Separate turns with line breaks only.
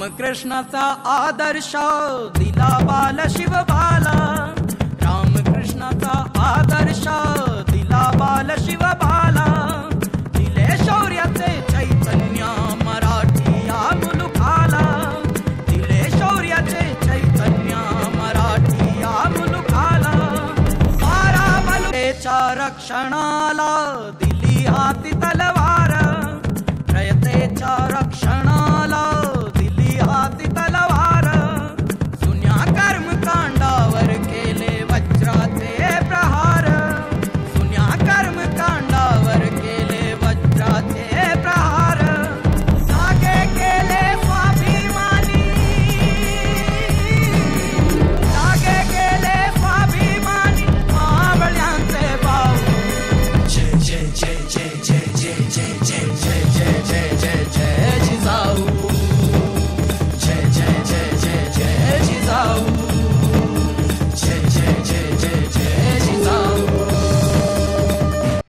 रामकृष्णाचा आदर्श दिला बाल शिवबाला, रामकृष्णाचा आदर्श दिला बाल शिवबाला, दिले शौर्याचे चैतन्य मराठी या मुलुखाला, दिले शौर्याचे चैतन्य मराठी या मुलुखाला, बाराबलुतेच्या रक्षणाला दिली हाती तलवार, रयतेच्या रक्षण